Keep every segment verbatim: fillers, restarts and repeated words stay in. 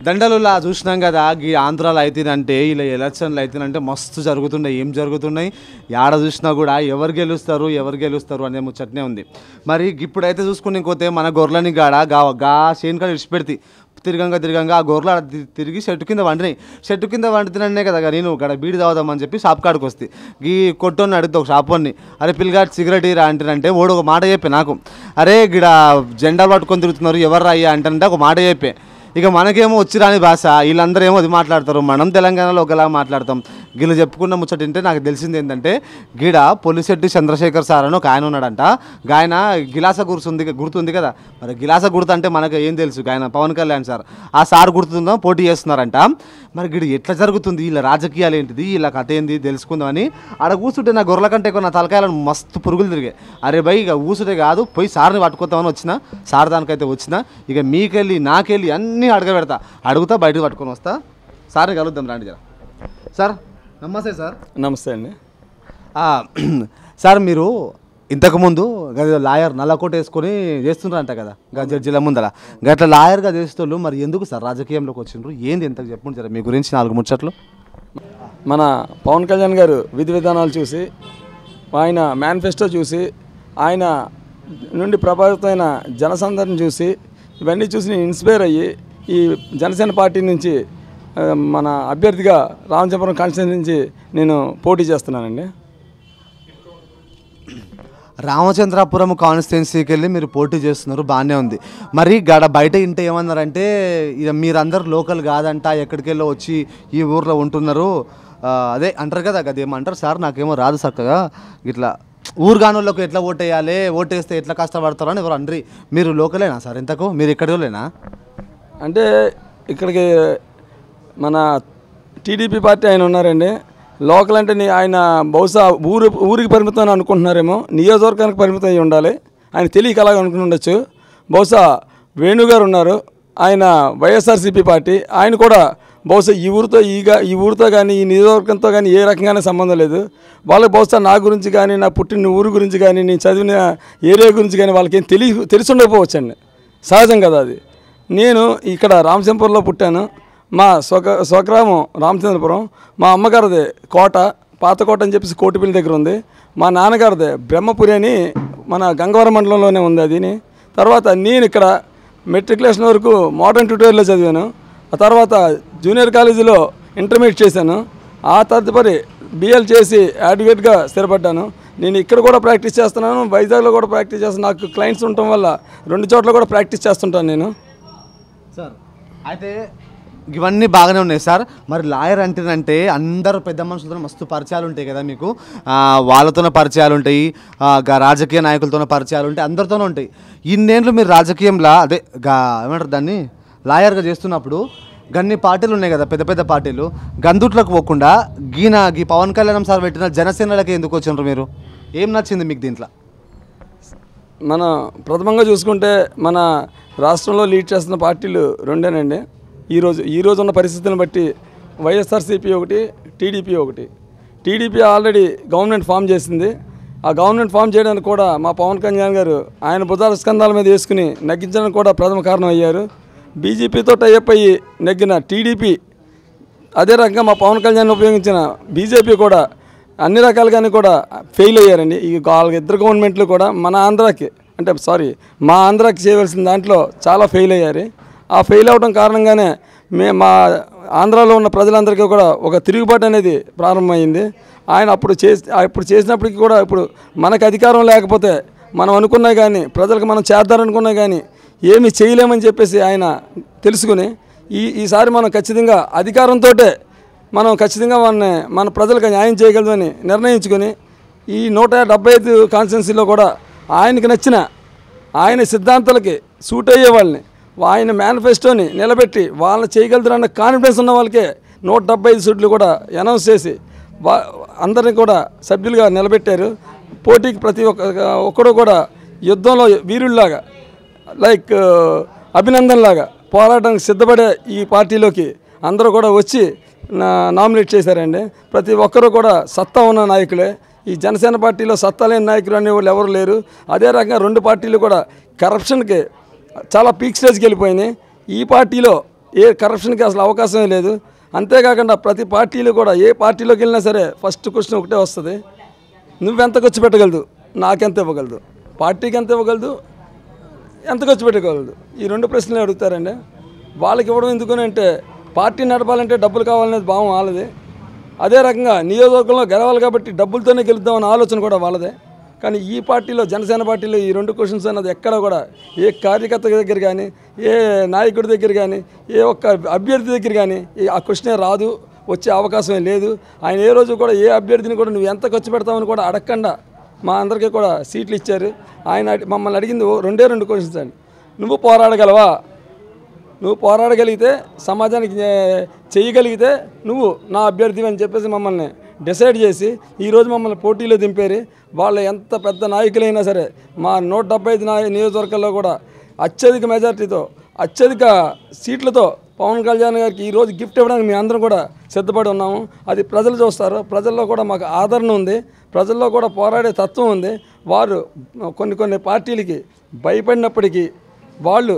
దండలులా చూసినాం కదా ఈ ఆంధ్రాలో అవుతుందంటే ఇలా ఎలక్షన్లు అవుతుందంటే మస్తు జరుగుతున్నాయి. ఏం జరుగుతున్నాయి యాడ చూసినా కూడా ఎవరు గెలుస్తారు ఎవరు గెలుస్తారు అనే ముచ్చటనే ఉంది. మరి ఇప్పుడైతే చూసుకుని ఇంకోతే మన గొర్రెలని గాడ గా గా చేను కాడ ఇడిచిపెడితే తిరగంగా తిరగంగా ఆ గొర్రెలు తిరిగి చెట్టు కింద వండినాయి. చెట్టు కింద వండుతున్నానే కదా నేను గడ బీడి తాగుదామని చెప్పి షాప్ కాడికి వస్తే ఈ కొట్టోని అడిగితే ఒక షాప్ వాడిని, అరే పిల్లగాడు సిగరెట్ ఇరా అంటారంటే ఓడు ఒక మాట చెప్పే నాకు, అరే గిడ జెండా పట్టుకొని తిరుగుతున్నారు ఎవరు రాయ్యా అంటే ఒక మాట చెప్పే. ఇక మనకేమో వచ్చి రాని భాష, వీళ్ళందరూ ఏమో అది మాట్లాడతారు, మనం తెలంగాణలో ఒకలా మాట్లాడతాం. వీళ్ళు చెప్పుకున్న ముచ్చట అంటే నాకు తెలిసింది ఏంటంటే గిడ పొలిశెట్టి చంద్రశేఖర్ సార్ అని ఒక ఆయన ఉన్నాడంట. ఆయన గిలాస గుర్తుంది గుర్తుంది కదా, మరి గిలాస గుర్తు అంటే మనకు ఏం తెలుసు, ఆయన పవన్ కళ్యాణ్ సార్ ఆ సార్ గుర్తుందో పోటీ చేస్తున్నారంట. మరి గిడ ఎట్లా జరుగుతుంది వీళ్ళ రాజకీయాలు ఏంటిది వీళ్ళ కథ ఏంది తెలుసుకుందామని ఆడ కూర్చుంటే నా గొర్రెల కంటే ఎక్కువ నా తలకాయలను మస్తు పురుగులు తిరిగాయి. అరే భయ్ ఇక కూర్చుంటే కాదు పోయి సార్ని పట్టుకొద్దామని వచ్చిన, సార్ దానికైతే వచ్చిన. ఇక మీకెళ్ళి నాకెళ్ళి అన్నీ అడగబెడతా, అడుగుతా బయటకు పట్టుకొని వస్తా, సార్ని కలుద్దాం రండి జర. సార్ నమస్తే. సార్ నమస్తే అండి. సార్ మీరు ఇంతకుముందు లాయర్ నల్లకోట వేసుకొని చేస్తున్నారంట కదా గా జడ్జిల ముందర, గట్లా లాయర్గా చేసేటోళ్ళు మరి ఎందుకు సార్ రాజకీయంలోకి వచ్చిండ్రు ఏంది ఎంత చెప్పండి సార్ మీ గురించి నాలుగు ముచ్చట్లు. మన పవన్ కళ్యాణ్ గారు విధి విధానాలు చూసి, ఆయన మేనిఫెస్టో చూసి, ఆయన నుండి ప్రభావితమైన జనసందర్ని చూసి, ఇవన్నీ చూసి నేను ఇన్స్పైర్ అయ్యి ఈ జనసేన పార్టీ నుంచి మన అభ్యర్థిగా రామచంద్రపురం కాన్స్టిట్యూన్సీ నుంచి నేను పోటీ చేస్తున్నానండి. రామచంద్రాపురం కాన్స్టిట్యున్సీకి వెళ్ళి మీరు పోటీ చేస్తున్నారు, బాగానే ఉంది. మరి గడ బయట ఇంటే ఏమన్నారంటే ఇక మీరందరూ లోకల్ కాదంట, ఎక్కడికి వెళ్ళో వచ్చి ఈ ఊర్లో ఉంటున్నారు అదే అంటారు కదా, అది ఏమంటారు సార్ నాకేమో రాదు చక్కగా, ఇట్లా ఊరుగానోళ్ళకు ఎట్లా ఓటేయాలి, ఓటేస్తే ఎట్లా కష్టపడతారు అని ఎవరు అండ్రి. మీరు లోకలేనా సార్ ఇంతకు, మీరు ఎక్కడోలేనా? అంటే ఇక్కడికి మన టీడీపీ పార్టీ ఆయన ఉన్నారండి. లోకల్ అంటే ఆయన బహుశా ఊరు ఊరికి పరిమితం అనుకుంటున్నారేమో, నియోజకవర్గానికి పరిమితం అయ్యి ఉండాలి. ఆయన తెలియక అలాగ అనుకుని ఉండొచ్చు. బహుశా వేణుగారు ఉన్నారు, ఆయన వైఎస్ఆర్సీపీ పార్టీ, ఆయన కూడా బహుశా ఈ ఊరితో ఈగా ఈ ఊరితో కానీ ఈ నియోజకవర్గంతో కానీ ఏ రకంగానే సంబంధం లేదు. వాళ్ళకి బహుశా నా గురించి కానీ నా పుట్టిన ఊరు గురించి కానీ నేను చదివిన ఏరియా గురించి కానీ వాళ్ళకి ఏం తెలియ తెలిసి ఉండకపోవచ్చండి, సహజం కదా అది. నేను ఇక్కడ రామచంద్రపురంలో పుట్టాను. మా స్వగ స్వగ్రామం రామచంద్రపురం. మా అమ్మగారిది కోట, పాతకోట అని చెప్పేసి కోటిపల్లి దగ్గర ఉంది. మా నాన్నగారిది బ్రహ్మపురి అని మన గంగవరం మండలంలోనే ఉంది అదిని. తర్వాత నేను ఇక్కడ మెట్రికులేషన్ వరకు మోడర్న్ ట్యూటోరియల్లో చదివాను. ఆ తర్వాత జూనియర్ కాలేజీలో ఇంటర్మీడియట్ చేశాను. ఆ తదుపరి బిఎల్ చేసి అడ్వకేట్గా స్థిరపడ్డాను. నేను ఇక్కడ కూడా ప్రాక్టీస్ చేస్తున్నాను, వైజాగ్లో కూడా ప్రాక్టీస్ చేస్తాను. నాకు క్లయింట్స్ ఉండటం వల్ల రెండు చోట్ల కూడా ప్రాక్టీస్ చేస్తుంటాను నేను. సార్ అయితే ఇవన్నీ బాగానే ఉన్నాయి సార్. మరి లాయర్ అంటేనంటే అందరూ పెద్ద మనుషులతో మస్తు పరిచయాలు ఉంటాయి కదా మీకు, వాళ్ళతోనే పరిచయాలు ఉంటాయి, రాజకీయ నాయకులతోనే పరిచయాలు ఉంటాయి, అందరితోనే ఉంటాయి. ఇన్నేళ్ళు మీరు రాజకీయంలో అదే గా ఏమంటారు దాన్ని లాయర్గా చేస్తున్నప్పుడు గన్ని పార్టీలు ఉన్నాయి కదా పెద్ద పెద్ద పార్టీలు, గందుట్లకు పోకుండా గీన గీ పవన్ కళ్యాణ్ సార్ పెట్టిన జనసేనలకి ఎందుకు వచ్చినారు మీరు? ఏం నచ్చింది మీకు దీంట్లో? మన ప్రథమంగా చూసుకుంటే మన రాష్ట్రంలో లీడ్ చేస్తున్న పార్టీలు రెండేనండి. ఈరోజు ఈరోజు ఉన్న పరిస్థితులను బట్టి వైఎస్ఆర్సీపీ ఒకటి, టీడీపీ ఒకటి. టీడీపీ ఆల్రెడీ గవర్నమెంట్ ఫామ్ చేసింది. ఆ గవర్నమెంట్ ఫామ్ చేయడానికి కూడా మా పవన్ కళ్యాణ్ గారు ఆయన భుజాల స్కంధాల మీద వేసుకుని నెగ్గించడానికి కూడా ప్రథమ కారణం అయ్యారు. బీజేపీతో టైఅప్ అయ్యి నెగ్గిన టీడీపీ, అదే రకంగా మా పవన్ కళ్యాణ్ ఉపయోగించిన బీజేపీ కూడా అన్ని రకాలుగానే కూడా ఫెయిల్ అయ్యారండి. ఈ ఇద్దరు గవర్నమెంట్లు కూడా మన ఆంధ్రాకి అంటే సారీ మా ఆంధ్రాకి చేయవలసిన దాంట్లో చాలా ఫెయిల్ అయ్యారు. ఆ ఫెయిల్ అవడం కారణంగానే మే మా ఆంధ్రాలో ఉన్న ప్రజలందరికీ కూడా ఒక తిరుగుబాటు అనేది ప్రారంభమైంది. ఆయన అప్పుడు చేసి ఇప్పుడు చేసినప్పటికీ కూడా ఇప్పుడు మనకు అధికారం లేకపోతే మనం అనుకున్నా కానీ ప్రజలకు మనం చేద్దారనుకున్నా కానీ ఏమీ చేయలేమని చెప్పేసి ఆయన తెలుసుకుని ఈ ఈసారి మనం ఖచ్చితంగా అధికారంతో మనం ఖచ్చితంగా మన మన ప్రజలకు న్యాయం చేయగలమని నిర్ణయించుకొని ఈ నూట డెబ్బై ఐదు కాన్స్టిట్యున్సీలో కూడా ఆయనకి నచ్చిన ఆయన సిద్ధాంతాలకి సూట్ అయ్యే వాళ్ళని ఆయన మేనిఫెస్టోని నిలబెట్టి వాళ్ళని చేయగలుగుతారన్న కాన్ఫిడెన్స్ ఉన్న వాళ్ళకే నూట డెబ్బై ఐదు సీట్లు కూడా అనౌన్స్ చేసి వా అందరినీ కూడా సభ్యులుగా నిలబెట్టారు. పోటీకి ప్రతి ఒక్క ఒక్కడు కూడా యుద్ధంలో వీరుల్లాగా లైక్ అభినందన్ లాగా పోరాటానికి సిద్ధపడే ఈ పార్టీలోకి అందరూ కూడా వచ్చి నామినేట్ చేశారండి. ప్రతి ఒక్కరూ కూడా సత్తా ఉన్న నాయకులే. ఈ జనసేన పార్టీలో సత్తా లేని నాయకులు అనేవాళ్ళు ఎవరు లేరు. అదే రకంగా రెండు పార్టీలు కూడా కరప్షన్కి చాలా పీక్ స్టేజ్కి వెళ్ళిపోయినాయి. ఈ పార్టీలో ఏ కరప్షన్కి అసలు అవకాశమే లేదు. అంతేకాకుండా ప్రతి పార్టీలు కూడా ఏ పార్టీలోకి వెళ్ళినా సరే ఫస్ట్ క్వశ్చన్ ఒకటే వస్తుంది, నువ్వెంత ఖర్చు పెట్టగలదు, నాకెంత ఇవ్వగలదు, పార్టీకి ఎంత ఇవ్వగలదు, ఎంత ఖర్చు పెట్టగలదు, ఈ రెండు ప్రశ్నలు అడుగుతారండి. వాళ్ళకి ఇవ్వడం ఎందుకని అంటే పార్టీ నడపాలంటే డబ్బులు కావాలనేది భావం వాళ్ళది. అదే రకంగా నియోజకవర్గంలో గెలవాలి కాబట్టి డబ్బులతోనే గెలుద్దామన్న ఆలోచన కూడా వాళ్ళదే. కానీ ఈ పార్టీలో జనసేన పార్టీలో ఈ రెండు క్వశ్చన్స్ అన్నది ఎక్కడ కూడా ఏ కార్యకర్త దగ్గర కానీ ఏ నాయకుడి దగ్గర కానీ ఏ ఒక్క అభ్యర్థి దగ్గర కానీ ఆ క్వశ్చనే రాదు, వచ్చే అవకాశమే లేదు. ఆయన ఏ రోజు కూడా ఏ అభ్యర్థిని కూడా నువ్వు ఎంత ఖర్చు పెడతావని కూడా అడగకుండా మా అందరికీ కూడా సీట్లు ఇచ్చారు. ఆయన మమ్మల్ని అడిగింది రెండే రెండు క్వశ్చన్స్ అండి. నువ్వు పోరాడగలవా, నువ్వు పోరాడగలిగితే సమాజానికి చేయగలిగితే నువ్వు నా అభ్యర్థి అని చెప్పేసి మమ్మల్ని డిసైడ్ చేసి ఈరోజు మమ్మల్ని పోటీలో దింపారు. వాళ్ళు ఎంత పెద్ద నాయకులైనా సరే మా నూట డెబ్బై ఐదు నాయ నియోజకవర్గాల్లో కూడా అత్యధిక మెజార్టీతో అత్యధిక సీట్లతో పవన్ కళ్యాణ్ గారికి ఈరోజు గిఫ్ట్ ఇవ్వడానికి మేము అందరం కూడా సిద్ధపడి ఉన్నాము. అది ప్రజలు చూస్తారు. ప్రజల్లో కూడా మాకు ఆదరణ ఉంది, ప్రజల్లో కూడా పోరాడే తత్వం ఉంది. వారు కొన్ని కొన్ని పార్టీలకి భయపడినప్పటికీ వాళ్ళు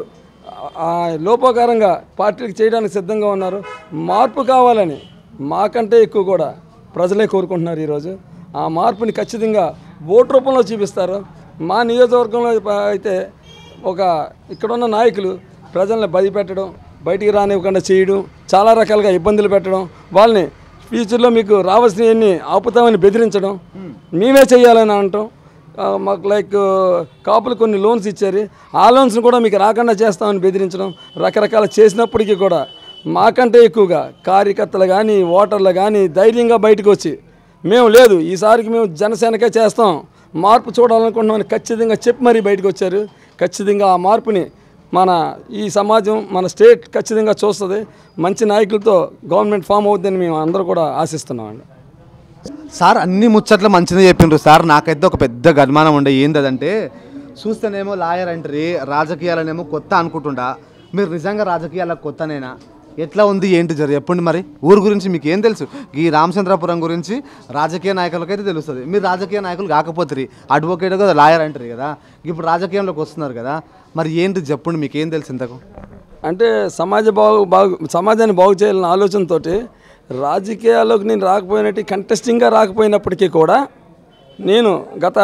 లోపకారంగా పార్టీలకు చేయడానికి సిద్ధంగా ఉన్నారు. మార్పు కావాలని మాకంటే ఎక్కువ కూడా ప్రజలే కోరుకుంటున్నారు. ఈరోజు ఆ మార్పుని ఖచ్చితంగా ఓటు రూపంలో చూపిస్తారు. మా నియోజకవర్గంలో అయితే ఒక ఇక్కడున్న నాయకులు ప్రజల్ని భయపెట్టడం, బయటికి రానివ్వకుండా చేయడం, చాలా రకాలుగా ఇబ్బందులు పెట్టడం, వాళ్ళని ఫ్యూచర్లో మీకు రావాల్సినవన్నీ ఆపుతామని బెదిరించడం, మేమే చేయాలని అనటం. మాకు లైక్ కాపులు కొన్ని లోన్స్ ఇచ్చారు, ఆ లోన్స్ని కూడా మీకు రాకుండా చేస్తామని బెదిరించడం, రకరకాల చేసినప్పటికీ కూడా మాకంటే ఎక్కువగా కార్యకర్తలు కానీ ఓటర్లు కానీ ధైర్యంగా బయటకు వచ్చి మేము లేదు ఈసారికి మేము జనసేనకే చేస్తాం, మార్పు చూడాలనుకుంటున్నామని ఖచ్చితంగా చెప్పి మరీ బయటకు వచ్చారు. ఖచ్చితంగా ఆ మార్పుని మన ఈ సమాజం మన స్టేట్ ఖచ్చితంగా చూస్తుంది. మంచి నాయకులతో గవర్నమెంట్ ఫామ్ అవుతుందని మేము అందరూ కూడా ఆశిస్తున్నామండి. సార్ అన్ని ముచ్చట్లు మంచిగా చెప్పిండ్రు సార్. నాకైతే ఒక పెద్ద గర్మానం ఉండే ఏంటంటే చూస్తేనేమో లాయర్ అంటారు, రాజకీయాలనేమో కొత్త అనుకుంటుండా. మీరు నిజంగా రాజకీయాలకు కొత్తనేనా, ఎట్లా ఉంది ఏంటి జర చెప్పండి. మరి ఊరు గురించి మీకు ఏం తెలుసు? ఈ రామచంద్రపురం గురించి రాజకీయ నాయకులకైతే తెలుస్తుంది. మీరు రాజకీయ నాయకులు కాకపోతే అడ్వకేట్ కదా లాయర్ అంటారు కదా, ఇప్పుడు రాజకీయంలోకి వస్తున్నారు కదా, మరి ఏంటి చెప్పండి, మీకు ఏం తెలుసు ఇంతకు? అంటే సమాజ బాగు బాగు సమాజాన్ని బాగు చేయాలన్న ఆలోచనతో రాజకీయాల్లోకి నేను రాకపోయినట్టు కంటెస్టింగ్గా రాకపోయినప్పటికీ కూడా నేను గత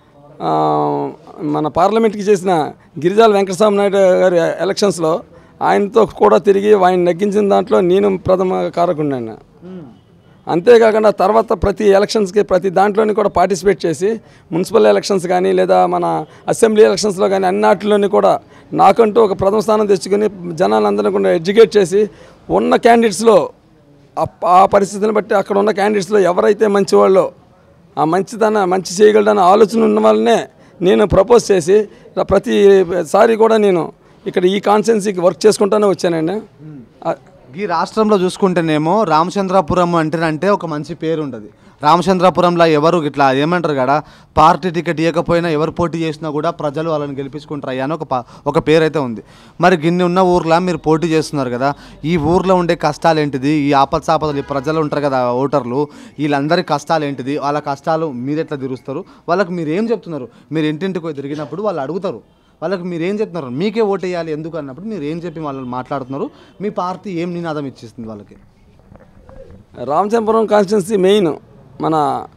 మన పార్లమెంట్కి చేసిన గిరిజాల వెంకటస్వామి నాయుడు గారి ఎలక్షన్స్లో ఆయనతో కూడా తిరిగి ఆయన నెగ్గించిన దాంట్లో నేను ప్రథమ కారకుడిని. అంతేకాకుండా తర్వాత ప్రతి ఎలక్షన్స్కి ప్రతి దాంట్లోని కూడా పార్టిసిపేట్ చేసి మున్సిపల్ ఎలక్షన్స్ కానీ లేదా మన అసెంబ్లీ ఎలక్షన్స్లో కానీ అన్నిటిలోని కూడా నాకంటూ ఒక ప్రథమ స్థానం తెచ్చుకుని జనాలందరినీ కూడా ఎడ్యుకేట్ చేసి ఉన్న క్యాండిడేట్స్లో ఆ పరిస్థితిని బట్టి అక్కడ ఉన్న క్యాండిడేట్స్లో ఎవరైతే మంచివాళ్ళో ఆ మంచిదన మంచి చేయగలడన్న ఆలోచన ఉన్న వాళ్ళనే నేను ప్రపోజ్ చేసి ప్రతిసారి కూడా నేను ఇక్కడ ఈ కాన్స్టిట్యున్సీకి వర్క్ చేసుకుంటూనే వచ్చానండి. ఈ రాష్ట్రంలో చూసుకుంటేనేమో రామచంద్రపురం అంటేనంటే ఒక మంచి పేరు ఉంటుంది. రామచంద్రపురంలో ఎవరు ఇట్లా ఏమంటారు కదా, పార్టీ టికెట్ ఇవ్వకపోయినా ఎవరు పోటీ చేసినా కూడా ప్రజలు వాళ్ళని గెలిపించుకుంటారు అని ఒక ఒక పేరు అయితే ఉంది. మరి గిన్ని ఉన్న ఊర్లో మీరు పోటీ చేస్తున్నారు కదా, ఈ ఊర్లో ఉండే కష్టాలు ఏంటిది, ఈ ఆపత్సాపదలు ప్రజలు ఉంటారు కదా ఓటర్లు, వీళ్ళందరి కష్టాలు ఏంటిది, వాళ్ళ కష్టాలు మీరు ఎట్లా తీరుస్తారు, వాళ్ళకి మీరు ఏం చెప్తున్నారు? మీరు ఇంటింటికి తిరిగినప్పుడు వాళ్ళు అడుగుతారు, వాళ్ళకి మీరు ఏం చెప్తున్నారు, మీకే ఓటు వేయాలి ఎందుకు అన్నప్పుడు మీరు ఏం చెప్పి వాళ్ళని మాట్లాడుతున్నారు, మీ పార్టీ ఏం నినాదం ఇచ్చేస్తుంది వాళ్ళకి? రామచంద్రపురం కాన్స్టిట్యున్సీ మెయిన్ మన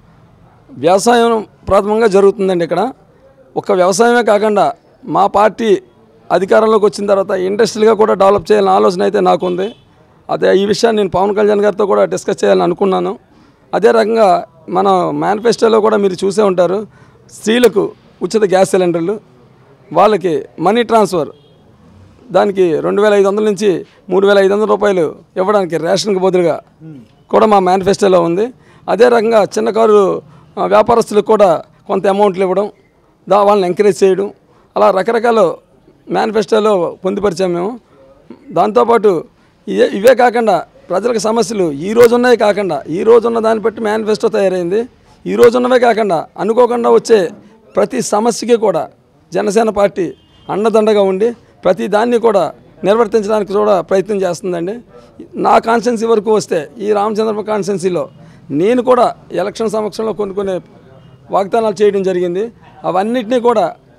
వ్యవసాయం ప్రథమంగా జరుగుతుందండి. ఇక్కడ ఒక్క వ్యవసాయమే కాకుండా మా పార్టీ అధికారంలోకి వచ్చిన తర్వాత ఇండస్ట్రీగా కూడా డెవలప్ చేయాలని ఆలోచన అయితే నాకు ఉంది. అదే ఈ విషయాన్ని నేను పవన్ కళ్యాణ్ గారితో కూడా డిస్కస్ చేయాలని అనుకున్నాను. అదే రకంగా మన మేనిఫెస్టోలో కూడా మీరు చూసే ఉంటారు, స్త్రీలకు ఉచిత గ్యాస్ సిలిండర్లు, వాళ్ళకి మనీ ట్రాన్స్ఫర్ దానికి రెండు వేల ఐదు వందల నుంచి మూడు వేల ఐదు వందల రూపాయలు ఇవ్వడానికి రేషన్కి బదులుగా కూడా మా మేనిఫెస్టోలో ఉంది. అదే రకంగా చిన్న కారు వ్యాపారస్తులకు కూడా కొంత అమౌంట్లు ఇవ్వడం, దా వాళ్ళని ఎంకరేజ్ చేయడం, అలా రకరకాల మేనిఫెస్టోలో పొందుపరిచాము మేము. దాంతోపాటు ఇవే ఇవే కాకుండా ప్రజలకు సమస్యలు ఈ రోజు ఉన్నాయి కాకుండా ఈ రోజు ఉన్న దాన్ని బట్టి మేనిఫెస్టో తయారైంది. ఈ రోజు ఉన్నవే కాకుండా అనుకోకుండా వచ్చే ప్రతి సమస్యకి కూడా జనసేన పార్టీ అండదండగా ఉండి ప్రతి దాన్ని కూడా నిర్వర్తించడానికి కూడా ప్రయత్నం చేస్తుందండి. నా కాన్స్టిట్యున్సీ వరకు వస్తే ఈ రామచంద్రపురం కాన్స్టిట్యున్సీలో నేను కూడా ఎలక్షన్ సమక్షంలో కొన్ని కొన్ని వాగ్దానాలు చేయడం జరిగింది. అవన్నిటినీ కూడా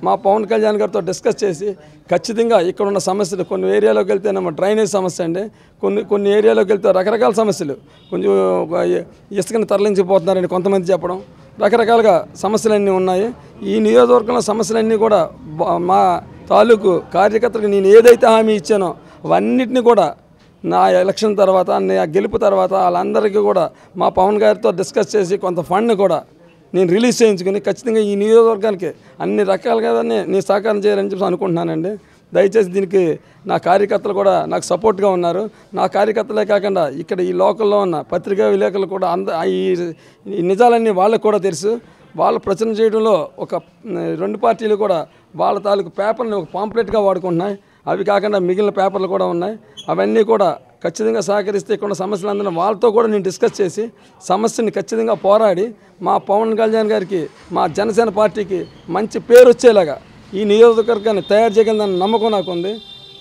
మా పవన్ కళ్యాణ్ గారితో డిస్కస్ చేసి ఖచ్చితంగా ఇక్కడ ఉన్న సమస్యలు కొన్ని ఏరియాలోకి వెళ్తేనేమో డ్రైనేజ్ సమస్య అండి, కొన్ని కొన్ని ఏరియాలోకి వెళ్తే రకరకాల సమస్యలు, కొంచెం ఇసుకని తరలించిపోతున్నారని కొంతమంది చెప్పడం, రకరకాలుగా సమస్యలన్నీ ఉన్నాయి. ఈ నియోజకవర్గంలో సమస్యలన్నీ కూడా మా తాలూకు కార్యకర్తలకు నేను ఏదైతే హామీ ఇచ్చానో అవన్నిటిని కూడా నా ఎలక్షన్ తర్వాత నా గెలుపు తర్వాత వాళ్ళందరికీ కూడా మా పవన్ గారితో డిస్కస్ చేసి కొంత ఫండ్ కూడా నేను రిలీజ్ చేయించుకుని ఖచ్చితంగా ఈ నియోజకవర్గానికి అన్ని రకాలుగా నేను సహకారం చేయాలని చెప్పి అనుకుంటున్నానండి. దయచేసి దీనికి నా కార్యకర్తలు కూడా నాకు సపోర్ట్గా ఉన్నారు. నా కార్యకర్తలే కాకుండా ఇక్కడ ఈ లోకల్లో ఉన్న పత్రికా విలేకరులు కూడా అంద ఈ నిజాలన్నీ వాళ్ళకు కూడా తెలుసు. వాళ్ళ ప్రచురణ చేయడంలో ఒక రెండు పార్టీలు కూడా వాళ్ళ తాలూకు పేపర్ని ఒక పాంప్లెట్గా వాడుకుంటున్నాయి. అవి కాకుండా మిగిలిన పేపర్లు కూడా ఉన్నాయి. అవన్నీ కూడా ఖచ్చితంగా సహకరిస్తే ఇక్కడ సమస్యలందరినీ వాళ్ళతో కూడా నేను డిస్కస్ చేసి సమస్యని ఖచ్చితంగా పోరాడి మా పవన్ కళ్యాణ్ గారికి మా జనసేన పార్టీకి మంచి పేరు వచ్చేలాగా ఈ నియోజకవర్గాన్ని తయారు చేయగలదని నమ్మకం నాకు ఉంది.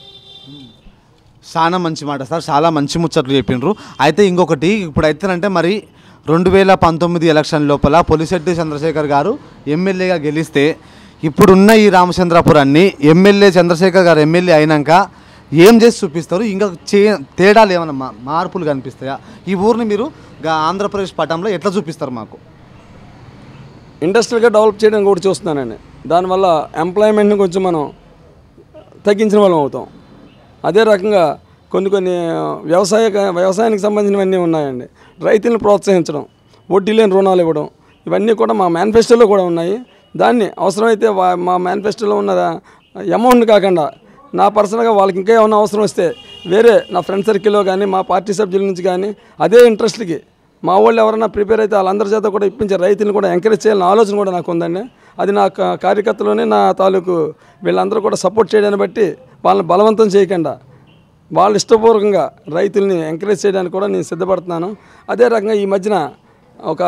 చాలా మంచి మాట సార్, చాలా మంచి ముచ్చట్లు చెప్పిండ్రు. అయితే ఇంకొకటి ఇప్పుడైతేనంటే మరి రెండు వేల పంతొమ్మిది ఎలక్షన్ లోపల పొలిశెట్టి చంద్రశేఖర్ గారు ఎమ్మెల్యేగా గెలిస్తే ఇప్పుడున్న ఈ రామచంద్రపురాన్ని ఎమ్మెల్యే చంద్రశేఖర్ గారు ఎమ్మెల్యే అయినాక ఏం చేసి చూపిస్తారు? ఇంకా చే తేడాలు ఏమన్నా మా మార్పులు కనిపిస్తాయా? ఈ ఊరిని మీరు ఆంధ్రప్రదేశ్ పటంలో ఎట్లా చూపిస్తారు? మాకు ఇండస్ట్రియల్గా డెవలప్ చేయడానికి కూడా చూస్తున్నానండి. దానివల్ల ఎంప్లాయ్మెంట్ని కొంచెం మనం తగ్గించిన వాళ్ళం అవుతాం. అదే రకంగా కొన్ని కొన్ని వ్యవసాయ వ్యవసాయానికి సంబంధించినవన్నీ ఉన్నాయండి. రైతులను ప్రోత్సహించడం, వడ్డీ లేని రుణాలు ఇవ్వడం, ఇవన్నీ కూడా మా మేనిఫెస్టోలో కూడా ఉన్నాయి. దాన్ని అవసరమైతే మా మేనిఫెస్టోలో ఉన్న అమౌంట్ కాకుండా నా పర్సనల్గా వాళ్ళకి ఇంకా ఏమైనా అవసరం వస్తే వేరే నా ఫ్రెండ్ సర్కిల్లో కానీ మా పార్టీ సభ్యుల నుంచి కానీ అదే ఇంట్రెస్ట్కి మా వాళ్ళు ఎవరైనా ప్రిపేర్ అయితే వాళ్ళందరి చేత కూడా ఇప్పించే రైతులను కూడా ఎంకరేజ్ చేయాలన్న ఆలోచన కూడా నాకు ఉందండి. అది నా కార్యకర్తలోనే నా తాలూకు వీళ్ళందరూ కూడా సపోర్ట్ చేయడాన్ని బట్టి వాళ్ళని బలవంతం చేయకుండా వాళ్ళు ఇష్టపూర్వకంగా రైతుల్ని ఎంకరేజ్ చేయడానికి కూడా నేను సిద్ధపడుతున్నాను. అదే రకంగా ఈ మధ్యన ఒక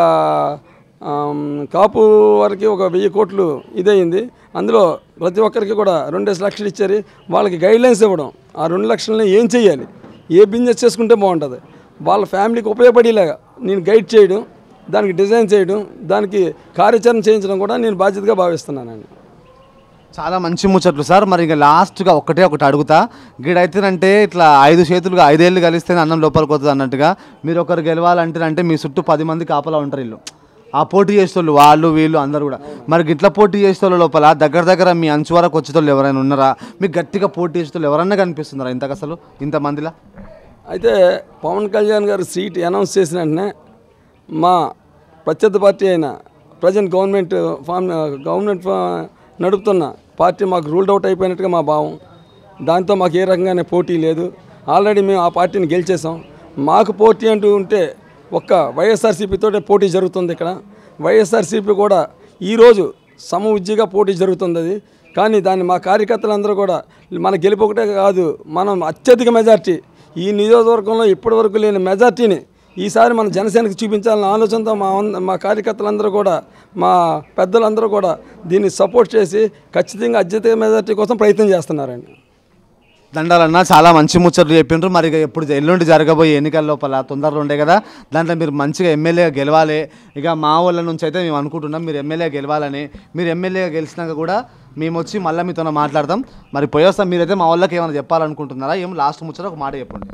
కాపు వారికి ఒక వెయ్యి కోట్లు ఇదయింది. అందులో ప్రతి ఒక్కరికి కూడా రెండేసి లక్షలు ఇచ్చారు. వాళ్ళకి గైడ్లైన్స్ ఇవ్వడం, ఆ రెండు లక్షలని ఏం చేయాలి, ఏ బిజినెస్ చేసుకుంటే బాగుంటుంది, వాళ్ళ ఫ్యామిలీకి ఉపయోగపడేలాగా నేను గైడ్ చేయడం, దానికి డిజైన్ చేయడం, దానికి కార్యాచరణ చేయించడం కూడా నేను బాధ్యతగా భావిస్తున్నానండి. చాలా మంచి ముచ్చట్లు సార్. మరి ఇంకా లాస్ట్గా ఒకటే ఒకటి అడుగుతా, గీడైతేనంటే ఇట్లా ఐదు చేతులుగా ఐదేళ్ళు కలిస్తేనే అన్నం లోపలికి వస్తుంది అన్నట్టుగా మీరు ఒకరు గెలవాలంటేనంటే మీ చుట్టూ పది మంది కాపలా ఉంటారు. ఇల్లు ఆ పోటీ చేసేవాళ్ళు వాళ్ళు వీళ్ళు అందరూ కూడా. మరి ఇట్లా పోటీ చేసేవాళ్ళ లోపల దగ్గర దగ్గర మీ అంచు వరకు వచ్చేటోళ్ళు ఎవరైనా ఉన్నారా? మీకు గట్టిగా పోటీ చేసేటోళ్ళు ఎవరన్నా కనిపిస్తున్నారా ఇంతకు అసలు ఇంతమందిలా? అయితే పవన్ కళ్యాణ్ గారు సీట్ అనౌన్స్ చేసిన వెంటనే మా ప్రత్యర్థి పార్టీ అయిన ప్రజెంట్ గవర్నమెంట్ ఫామ్ గవర్నమెంట్ నడుపుతున్న పార్టీ మాకు రూల్డ్ అవుట్ అయిపోయినట్టుగా మా భావం. దాంతో మాకు ఏ రకంగానే పోటీ లేదు. ఆల్రెడీ మేము ఆ పార్టీని గెలిచేసాం. మాకు పోటీ అంటూ ఉంటే ఒక్క వైఎస్ఆర్సీపీతో పోటీ జరుగుతుంది. ఇక్కడ వైఎస్ఆర్సీపీ కూడా ఈరోజు సమఉజ్జిగా పోటీ జరుగుతుంది. అది కానీ దాన్ని మా కార్యకర్తలందరూ కూడా మన గెలుపు ఒకటే కాదు, మనం అత్యధిక మెజార్టీ ఈ నియోజకవర్గంలో ఇప్పటివరకు లేని మెజార్టీని ఈసారి మన జనసేనకి చూపించాలన్న ఆలోచనతో మా మా కార్యకర్తలందరూ కూడా మా పెద్దలందరూ కూడా దీన్ని సపోర్ట్ చేసి ఖచ్చితంగా అత్యధిక మెజార్టీ కోసం ప్రయత్నం చేస్తున్నారండి. దండాలన్నా చాలా మంచి ముచ్చట్లు చెప్పిండ్రు. మరి ఇక ఎప్పుడు ఎల్లుండి జరగబోయే ఎన్నికల లోపల తొందరలో ఉండే కదా, దాంట్లో మీరు మంచిగా ఎమ్మెల్యేగా గెలవాలి. ఇక మా వాళ్ళ నుంచి అయితే మేము అనుకుంటున్నాం మీరు ఎమ్మెల్యేగా గెలవాలని. మీరు ఎమ్మెల్యేగా గెలిచినాక కూడా మేము వచ్చి మళ్ళీ మీతో మాట్లాడతాం. మరి పోయేస్తాం. మీరైతే మా వాళ్ళకి ఏమైనా చెప్పాలనుకుంటున్నారా? ఏం లాస్ట్ ముచ్చట ఒక మాట చెప్పండి.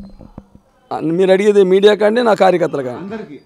మీరు అడిగేది మీడియా కానీ నా కార్యకర్తలుగా? అందరికీ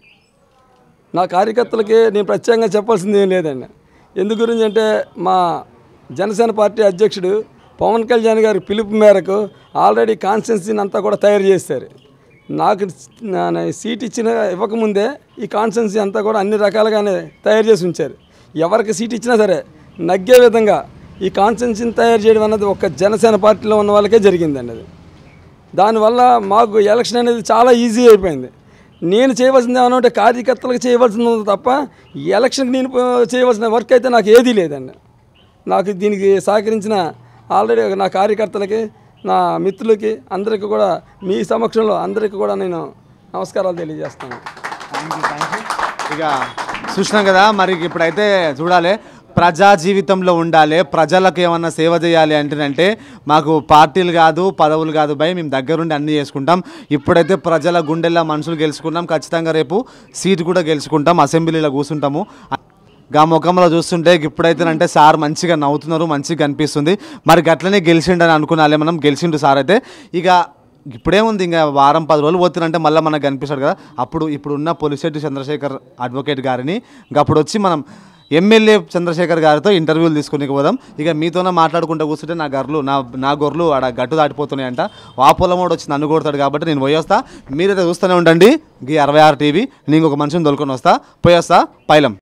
నా కార్యకర్తలకి నేను ప్రత్యేకంగా చెప్పాల్సింది ఏం లేదండి. ఎందు గురించి అంటే మా జనసేన పార్టీ అధ్యక్షుడు పవన్ కళ్యాణ్ గారి పిలుపు మేరకు ఆల్రెడీ కాన్స్టిట్యున్సీని అంతా కూడా తయారు చేశారు. నాకు సీట్ ఇచ్చిన ఇవ్వకముందే ఈ కాన్స్టిట్యున్సీ అంతా కూడా అన్ని రకాలుగానే తయారు చేసి ఉంచారు. ఎవరికి సీట్ ఇచ్చినా సరే నగ్గే విధంగా ఈ కాన్స్టిట్యున్సీని తయారు చేయడం అన్నది ఒక జనసేన పార్టీలో ఉన్న వాళ్ళకే జరిగిందండి. అది దానివల్ల మాకు ఎలక్షన్ అనేది చాలా ఈజీ అయిపోయింది. నేను చేయవలసింది ఏమన్నా అంటే కార్యకర్తలకు చేయవలసింది ఉంది తప్ప ఎలక్షన్కి నేను చేయవలసిన వర్క్ అయితే నాకు ఏదీ లేదండి. నాకు దీనికి సహకరించిన ఆల్రెడీ నా కార్యకర్తలకి నా మిత్రులకి అందరికీ కూడా మీ సమక్షంలో అందరికీ కూడా నేను నమస్కారాలు తెలియజేస్తాను. థ్యాంక్ యూ థ్యాంక్ యూ ఇక చూసినాం కదా, మరి ఇప్పుడైతే చూడాలి ప్రజా జీవితంలో ఉండాలి, ప్రజలకు ఏమన్నా సేవ చేయాలి అంటేనంటే మాకు పార్టీలు కాదు పదవులు కాదు భయ్, మేము దగ్గరుండి అన్నీ చేసుకుంటాం. ఇప్పుడైతే ప్రజల గుండెల్లో మనుషులు గెలుచుకున్నాం, ఖచ్చితంగా రేపు సీటు కూడా గెలుచుకుంటాం, అసెంబ్లీలో కూర్చుంటాము. గా ముఖంలో చూస్తుంటే ఇప్పుడైతేనంటే సార్ మంచిగా నవ్వుతున్నారు, మంచిగా కనిపిస్తుంది. మరి గట్లనే గెలిచిండని అనుకున్నాలే మనం, గెలిచిండు సార్ అయితే. ఇక ఇప్పుడేముంది, ఇంకా వారం పది రోజులు పోతున్నంటే మళ్ళీ మనకు కనిపిస్తాడు కదా. అప్పుడు ఇప్పుడున్న పొలిశెట్టి చంద్రశేఖర్ అడ్వకేట్ గారిని ఇంకా అప్పుడు వచ్చి మనం ఎమ్మెల్యే చంద్రశేఖర్ గారితో ఇంటర్వ్యూలు తీసుకుని పోదాం. ఇక మీతోనే మాట్లాడుకుంటూ కూర్చుంటే నా గర్లు నా నా గొర్రెలు ఆడ గట్టు దాటిపోతున్నాయంట. ఆ పొలమోడు వచ్చి నన్ను కొడతాడు కాబట్టి నేను పోయి వస్తా. మీరైతే చూస్తూనే ఉండండి ఈ అరవై ఆరు టీవీ. నేను ఒక మనిషిని దొలుకొని వస్తా, పోయి వస్తా పైలం.